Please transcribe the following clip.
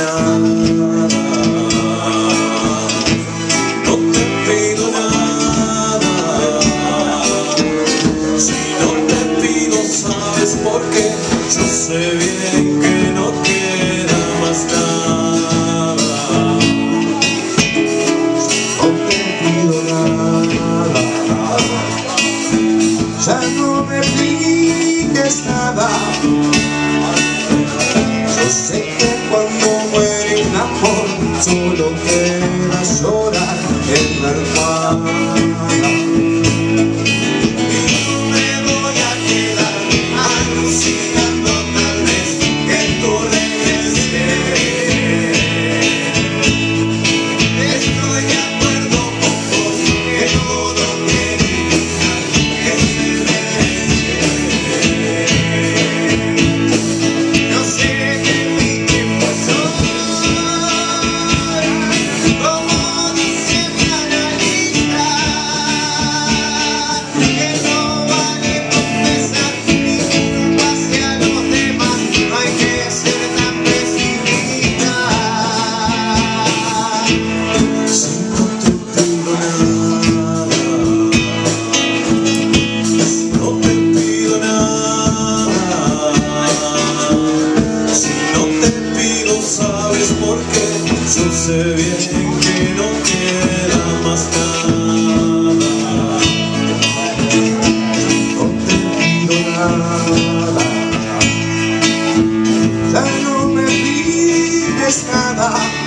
nada, no te pido nada. Si no te pido, ¿sabes por qué? Yo sé bien que no quiera más nada. No te pido nada, ya no me pides nada. Yo sé que cuando muere un amor solo queda llorar en la almohada. Yo sé bien que no quiera más nada. No te pido nada, ya no me pides nada.